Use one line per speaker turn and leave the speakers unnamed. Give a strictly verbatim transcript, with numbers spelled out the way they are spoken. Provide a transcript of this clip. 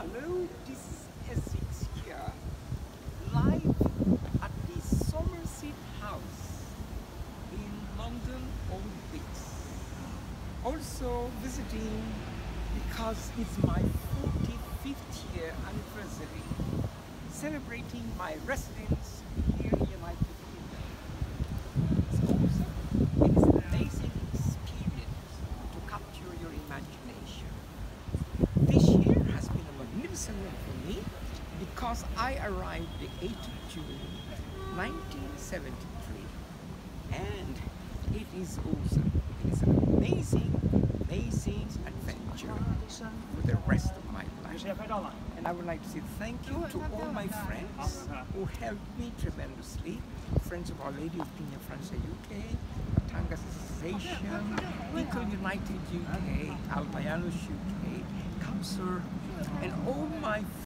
Hello, this is Essex here, live at the Somerset house in London Old Vics. Also visiting because it's my forty-fifth year anniversary, celebrating my residence here in the United Kingdom. It's awesome. It's an amazing experience to capture your imagination. This year has been a magnificent one for me because I arrived the eighth of June nineteen seventy-three, and it is awesome. It is an amazing, amazing adventure for the rest of my life. And I would like to say thank you to all my friends who helped me tremendously. Friends of Our Lady of Pina France U K, Matanga Association, Equal United U K, Albayanos U K, Council, and all my